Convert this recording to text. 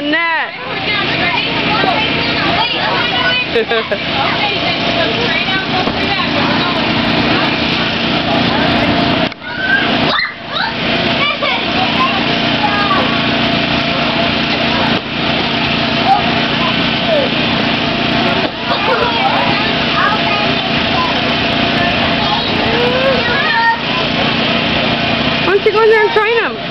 net. Why don't you go in there and train him?